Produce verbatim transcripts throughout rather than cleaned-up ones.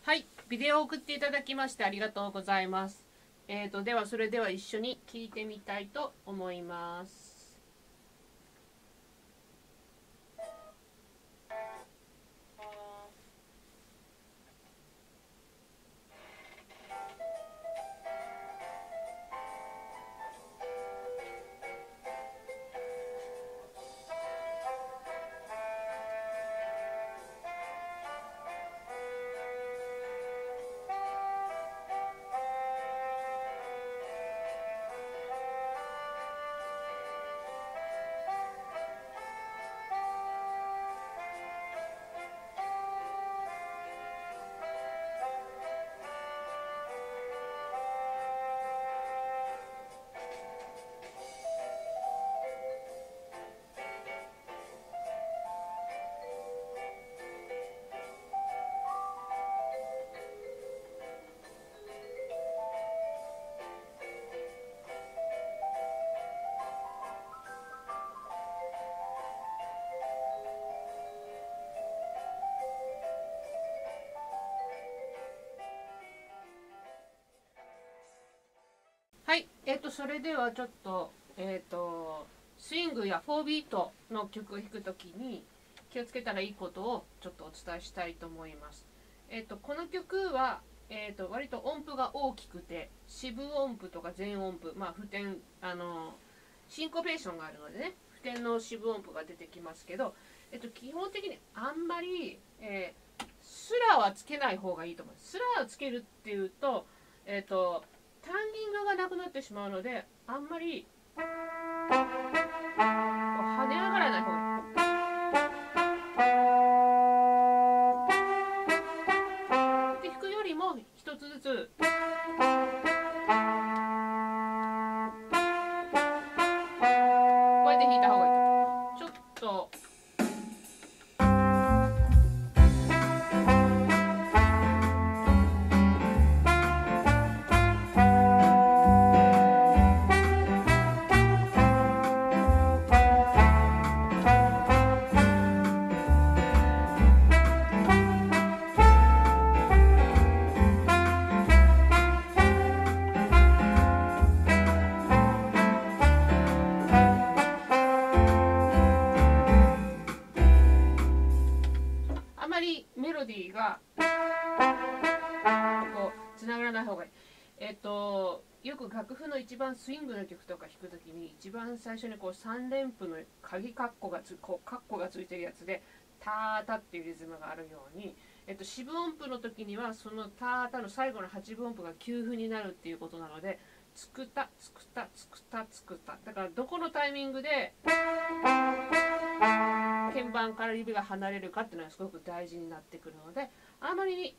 はい、ビデオを送っていただきましてありがとうございます。えーと、ではそれでは一緒に聞いてみたいと思います。はい、えっ、とそれではちょっとえっ、とスイングやフォービートの曲を弾くときに気をつけたらいいことをちょっとお伝えしたいと思います。えっ、とこの曲はえっ、と割と音符が大きくて四分音符とか全音符、まあ、付点あのシンコペーションがあるのでね、付点の四分音符が出てきますけど、えっ、と基本的にあんまり、えー、スラはつけない方がいいと思います。スラをつけるっていうと、えっ、とタンギングがなくなってしまうので、あんまり跳ね上がらない方がいい。で弾くよりも一つずつこうやって弾いた方がいいと。ちょっとあまりメロディーがこうつながらない方がいい。えっ、とよく楽譜の一番スイングの曲とか弾くときに一番最初にこうさん連符の鍵カッコがつこうカッコがついてるやつでタータっていうリズムがあるように、えっ、と四分音符の時にはそのタータの最後の八分音符が休符になるっていうことなので、つくたつくたつくたつくた、だからどこのタイミングで鍵盤から指が離れるかっていうのがすごく大事になってくるので、あまりに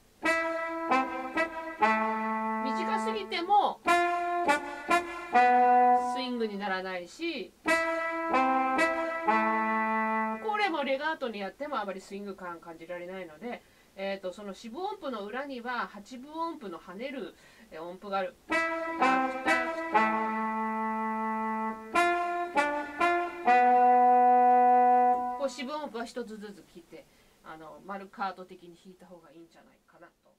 短すぎてもスイングにならないし、これもレガートにやってもあまりスイング感感じられないので、えー、とその四分音符の裏には八分音符の跳ねる音符がある。こう四分音符は一つずつ切ってあのマルカート的に弾いた方がいいんじゃないかなと。